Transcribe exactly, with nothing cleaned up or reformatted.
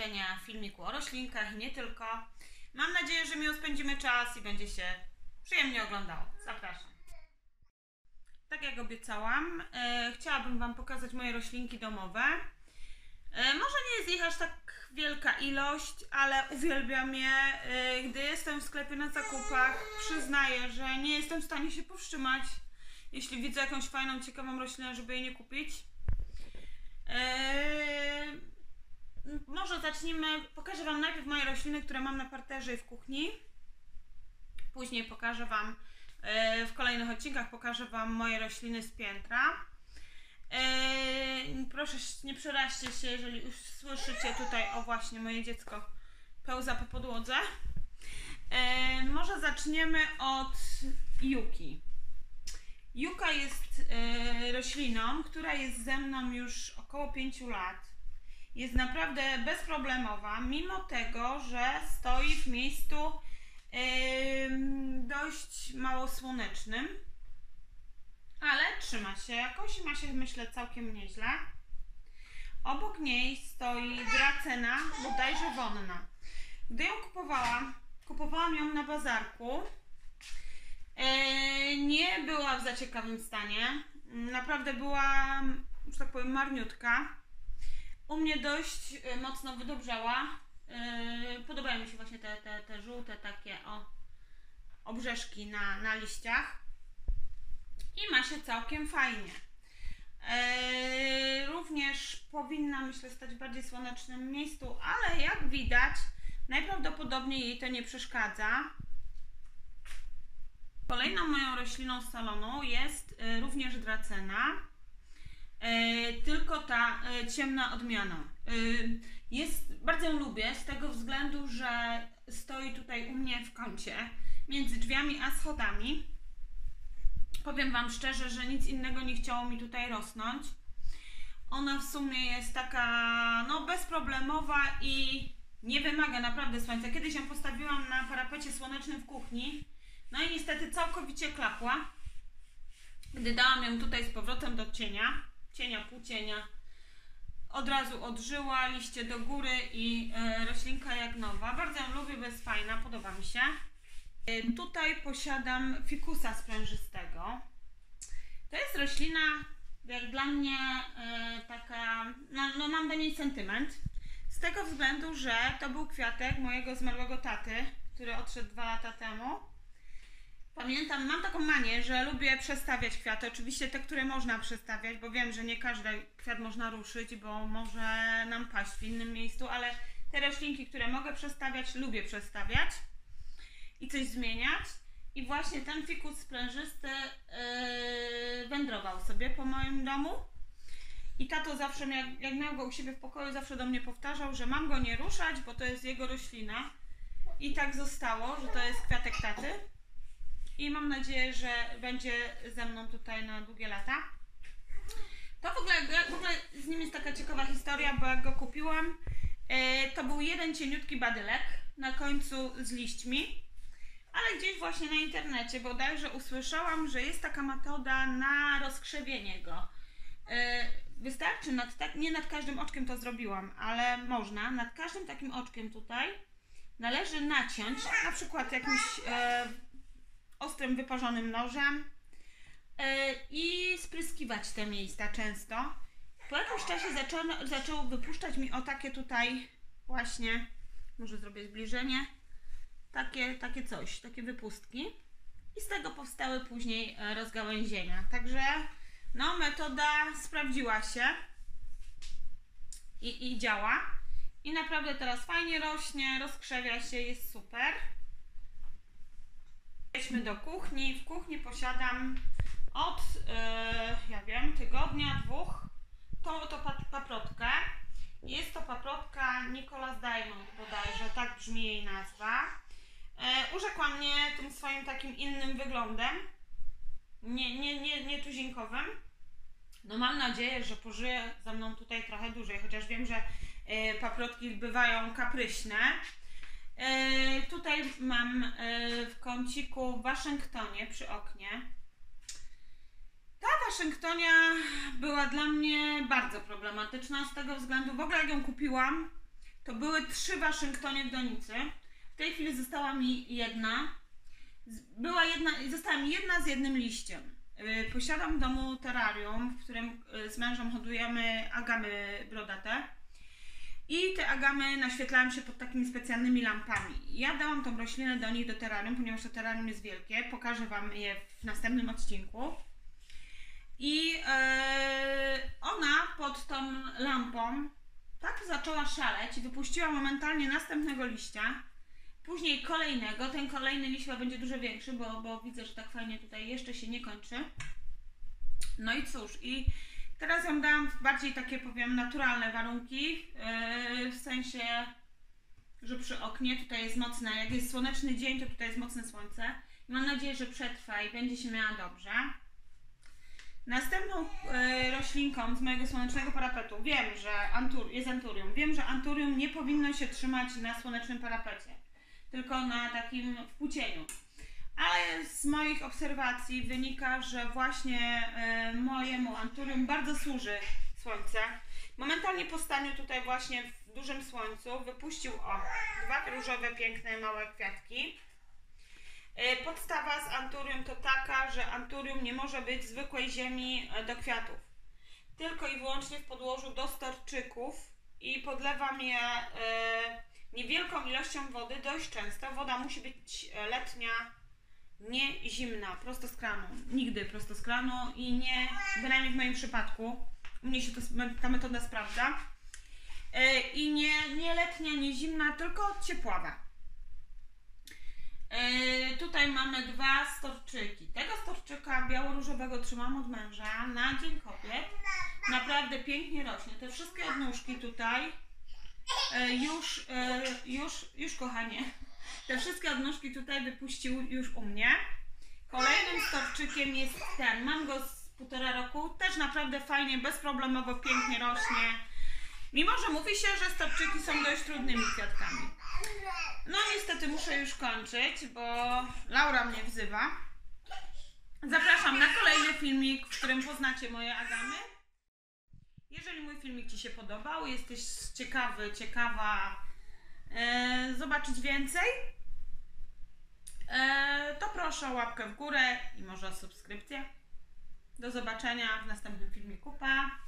kręcenia filmiku o roślinkach i nie tylko. Mam nadzieję, że miło spędzimy czas i będzie się przyjemnie oglądało. Zapraszam. Tak jak obiecałam, e, chciałabym Wam pokazać moje roślinki domowe. E, może nie jest ich aż tak wielka ilość, ale uwielbiam je. E, gdy jestem w sklepie na zakupach, przyznaję, że nie jestem w stanie się powstrzymać, jeśli widzę jakąś fajną, ciekawą roślinę, żeby jej nie kupić. Eee, może zacznijmy, pokażę Wam najpierw moje rośliny, które mam na parterze i w kuchni. Później pokażę Wam, e, w kolejnych odcinkach pokażę Wam moje rośliny z piętra. Eee, proszę nie przeraźcie się, jeżeli już słyszycie tutaj, o właśnie, moje dziecko pełza po podłodze. Eee, może zaczniemy od juki. Juka jest e, rośliną, która jest ze mną już około pięciu lat. Jest naprawdę bezproblemowa, mimo tego, że stoi w miejscu e, dość mało słonecznym, ale trzyma się jakoś i ma się, myślę, całkiem nieźle. Obok niej stoi dracena, bodajże wonna. Gdy ją kupowałam, kupowałam ją na bazarku. Nie była w za ciekawym stanie. Naprawdę była, że tak powiem, marniutka. U mnie dość mocno wydobrzała. Podobają mi się właśnie te, te, te żółte takie o obrzeżki na, na liściach. I ma się całkiem fajnie. Również powinna, myślę, stać w bardziej słonecznym miejscu, ale jak widać, najprawdopodobniej jej to nie przeszkadza. Kolejną moją rośliną z salonu jest y, również dracena, y, tylko ta y, ciemna odmiana. Y, jest, bardzo ją lubię z tego względu, że stoi tutaj u mnie w kącie między drzwiami a schodami. Powiem Wam szczerze, że nic innego nie chciało mi tutaj rosnąć. Ona w sumie jest taka no, bezproblemowa i nie wymaga naprawdę słońca. Kiedyś ją postawiłam na parapecie słonecznym w kuchni. No i niestety całkowicie klapła. Gdy dałam ją tutaj z powrotem do cienia, cienia, półcienia, od razu odżyła, liście do góry i e, roślinka jak nowa. Bardzo ją lubię, bo jest fajna, podoba mi się. E, tutaj posiadam fikusa sprężystego. To jest roślina, jak dla mnie, e, taka, no, no mam do niej sentyment. Z tego względu, że to był kwiatek mojego zmarłego taty, który odszedł dwa lata temu. Pamiętam, mam taką manię, że lubię przestawiać kwiaty, oczywiście te, które można przestawiać, bo wiem, że nie każdy kwiat można ruszyć, bo może nam paść w innym miejscu, ale te roślinki, które mogę przestawiać, lubię przestawiać i coś zmieniać. I właśnie ten fikus sprężysty yy, wędrował sobie po moim domu i tato zawsze, miał, jak miał go u siebie w pokoju, zawsze do mnie powtarzał, że mam go nie ruszać, bo to jest jego roślina. I tak zostało, że to jest kwiatek taty. I mam nadzieję, że będzie ze mną tutaj na długie lata. To w ogóle, w ogóle z nim jest taka ciekawa historia, bo jak go kupiłam, to był jeden cieniutki badylek na końcu z liśćmi, ale gdzieś właśnie na internecie bodajże usłyszałam, że jest taka metoda na rozkrzewienie go. Wystarczy, nad, tak, nie nad każdym oczkiem to zrobiłam, ale można, nad każdym takim oczkiem tutaj należy naciąć, na przykład jakimś e, ostrym, wyparzonym nożem yy, i spryskiwać te miejsca często. Po jakimś czasie zaczęło, zaczęło wypuszczać mi o takie tutaj właśnie, może zrobię zbliżenie, takie, takie coś, takie wypustki i z tego powstały później rozgałęzienia. Także no, metoda sprawdziła się i, i działa i naprawdę teraz fajnie rośnie, rozkrzewia się, jest super. Przejdźmy do kuchni. W kuchni posiadam od, yy, ja wiem, tygodnia, dwóch, tą oto paprotkę. Jest to paprotka Nicholas Diamond bodajże, tak brzmi jej nazwa. Yy, urzekła mnie tym swoim takim innym wyglądem, nie, nie, nie, nie tuzinkowym. No mam nadzieję, że pożyje ze mną tutaj trochę dłużej, chociaż wiem, że yy, paprotki bywają kapryśne. Yy, tutaj mam yy, w kąciku w Waszyngtonie przy oknie. Ta Waszyngtonia była dla mnie bardzo problematyczna z tego względu, w ogóle jak ją kupiłam, to były trzy Waszyngtonie w donicy. W tej chwili została mi jedna. Była jedna, została mi jedna z jednym liściem. Posiadam w domu terrarium, w którym z mężem hodujemy agamy brodate. I te agamy naświetlają się pod takimi specjalnymi lampami. Ja dałam tą roślinę do nich do terrarium, ponieważ to terrarium jest wielkie. Pokażę Wam je w następnym odcinku. I yy, ona pod tą lampą tak zaczęła szaleć i wypuściła momentalnie następnego liścia. Później kolejnego. Ten kolejny liść będzie dużo większy, bo, bo widzę, że tak fajnie tutaj jeszcze się nie kończy. No i cóż, i teraz ją dałam w bardziej takie, powiem, naturalne warunki, yy, w sensie, że przy oknie tutaj jest mocne, jak jest słoneczny dzień, to tutaj jest mocne słońce. I mam nadzieję, że przetrwa i będzie się miała dobrze. Następną yy, roślinką z mojego słonecznego parapetu, wiem, że antur, jest anturium. Wiem, że anturium nie powinno się trzymać na słonecznym parapecie, tylko na takim wpłucieniu. Ale z moich obserwacji wynika, że właśnie y, mojemu anturium bardzo służy słońce. Momentalnie po staniu tutaj właśnie w dużym słońcu wypuścił o dwa różowe, piękne, małe kwiatki. Y, podstawa z anturium to taka, że anturium nie może być w zwykłej ziemi do kwiatów. Tylko i wyłącznie w podłożu do storczyków i podlewam je y, niewielką ilością wody dość często. Woda musi być letnia, nie zimna, prosto z kranu. Nigdy prosto z kranu i nie, bynajmniej w moim przypadku, u mnie się to, ta metoda sprawdza. Yy, I nie, nie letnia, nie zimna, tylko ciepława. Yy, tutaj mamy dwa storczyki. Tego storczyka biało-różowego trzymam od męża na Dzień Kobiet. Naprawdę pięknie rośnie. Te wszystkie odnóżki tutaj yy, już, yy, już, już kochanie. Te wszystkie odnóżki tutaj wypuścił już u mnie. Kolejnym storczykiem jest ten. Mam go z półtora roku. Też naprawdę fajnie, bezproblemowo, pięknie rośnie. Mimo że mówi się, że storczyki są dość trudnymi kwiatkami. No niestety muszę już kończyć, bo Laura mnie wzywa. Zapraszam na kolejny filmik, w którym poznacie moje agamy. Jeżeli mój filmik Ci się podobał, jesteś ciekawy, ciekawa e, zobaczyć więcej, e, to proszę o łapkę w górę i może o subskrypcję. Do zobaczenia w następnym filmiku. Pa!